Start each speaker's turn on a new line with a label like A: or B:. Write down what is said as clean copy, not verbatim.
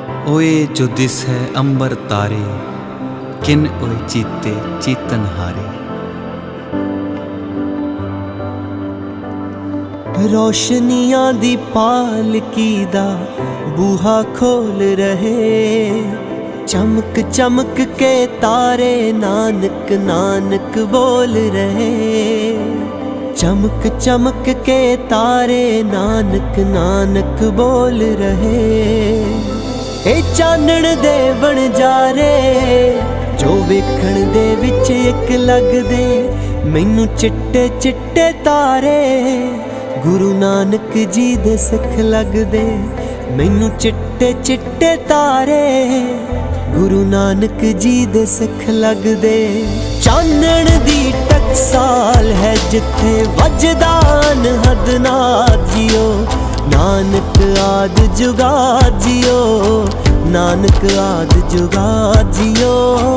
A: ओए जो दिस है अंबर तारे, किन ओए चीते चीतन हारे।
B: रोशनियां दी पालकी दा बूहा खोल रहे, चमक चमक के तारे नानक नानक बोल रहे। चमक चमक के तारे नानक नानक बोल रहे। ए चानण दे बन जा रे जो वेखण दे विच एक लगदे, मैनू चिट्टे चिट्टे तारे गुरु नानक जी दे सिख लगदे। मैनू चिट्टे चिट्टे तारे गुरु नानक जी दे सिख लगदे। चानण दी टकसाल है जिथे वजदा अनहद नाद जियो, नानक आद जुगा जियो, नानक आद जुगा जियो।